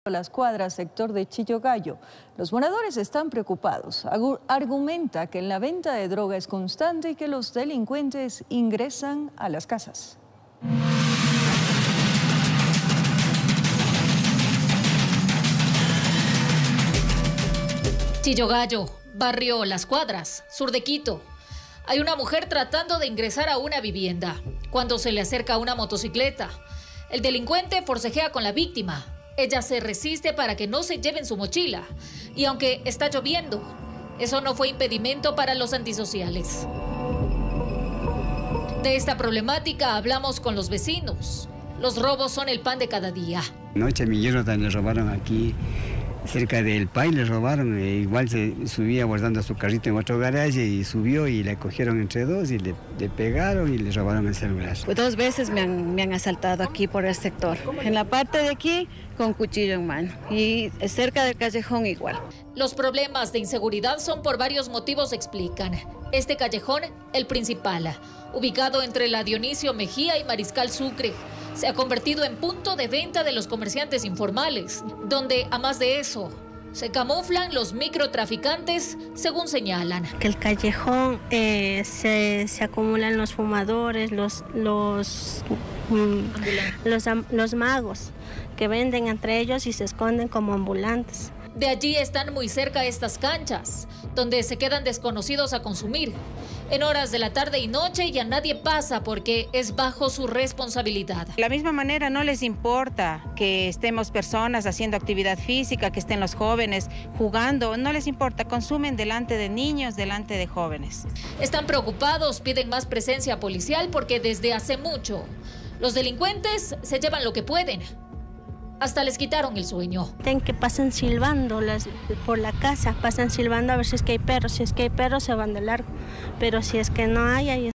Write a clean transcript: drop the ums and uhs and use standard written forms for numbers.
Las Cuadras, sector de Chillogallo. Los moradores están preocupados. Argumenta que la venta de droga es constante y que los delincuentes ingresan a las casas. Chillogallo, barrio Las Cuadras, sur de Quito. Hay una mujer tratando de ingresar a una vivienda cuando se le acerca una motocicleta. El delincuente forcejea con la víctima. Ella se resiste para que no se lleven su mochila. Y aunque está lloviendo, eso no fue impedimento para los antisociales. De esta problemática hablamos con los vecinos. Los robos son el pan de cada día. Anoche a mi yerno también le robaron aquí, cerca del PAI le robaron. Igual se subía guardando su carrito en otro garaje y subió y le cogieron entre dos y le pegaron y le robaron el celular. Pues 2 veces me han asaltado aquí por el sector. En la parte de aquí con cuchillo en mano y cerca del callejón igual. Los problemas de inseguridad son por varios motivos, explican. Este callejón, el principal, ubicado entre la Dionisio Mejía y Mariscal Sucre, se ha convertido en punto de venta de los comerciantes informales, donde, a más de eso, se camuflan los microtraficantes, según señalan. Que el callejón se acumulan los fumadores, los magos, que venden entre ellos y se esconden como ambulantes. De allí están muy cerca estas canchas, donde se quedan desconocidos a consumir. En horas de la tarde y noche ya nadie pasa porque es bajo su responsabilidad. De la misma manera no les importa que estemos personas haciendo actividad física, que estén los jóvenes jugando, no les importa, consumen delante de niños, delante de jóvenes. Están preocupados, piden más presencia policial porque desde hace mucho los delincuentes se llevan lo que pueden. Hasta les quitaron el sueño. Ten que pasan silbando por la casa, pasan silbando a ver si es que hay perros. Si es que hay perros se van de largo, pero si es que no hay, ahí